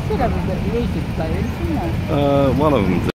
should have a bit of music playing, shouldn't they? One of them.